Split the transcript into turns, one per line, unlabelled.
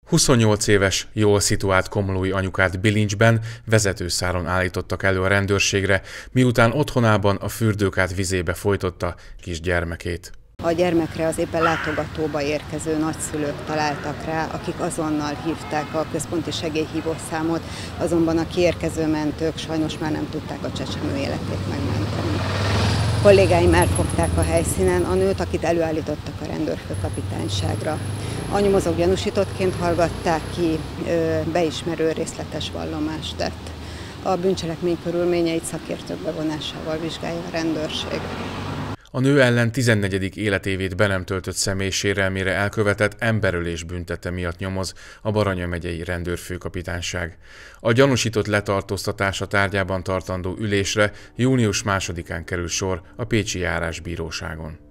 28 éves, jól szituált komlói anyukát bilincsben vezetőszáron állítottak elő a rendőrségre, miután otthonában a fürdőkád vizébe folytotta kisgyermekét.
A gyermekre az éppen látogatóba érkező nagyszülők találtak rá, akik azonnal hívták a központi segélyhívószámot, azonban a kiérkező mentők sajnos már nem tudták a csecsemő életét megmenteni. A kollégáim elfogták a helyszínen a nőt, akit előállítottak a rendőrfőkapitányságra. A nyomozók gyanúsítottként hallgatták ki, beismerő részletes vallomást tett. A bűncselekmény körülményeit szakértők bevonásával vizsgálja a rendőrség.
A nő ellen 14. életévét be nem töltött személy sérelmére elkövetett emberölés büntete miatt nyomoz a Baranya megyei rendőrfőkapitányság. A gyanúsított letartóztatása tárgyában tartandó ülésre június 2-án kerül sor a Pécsi Járásbíróságon.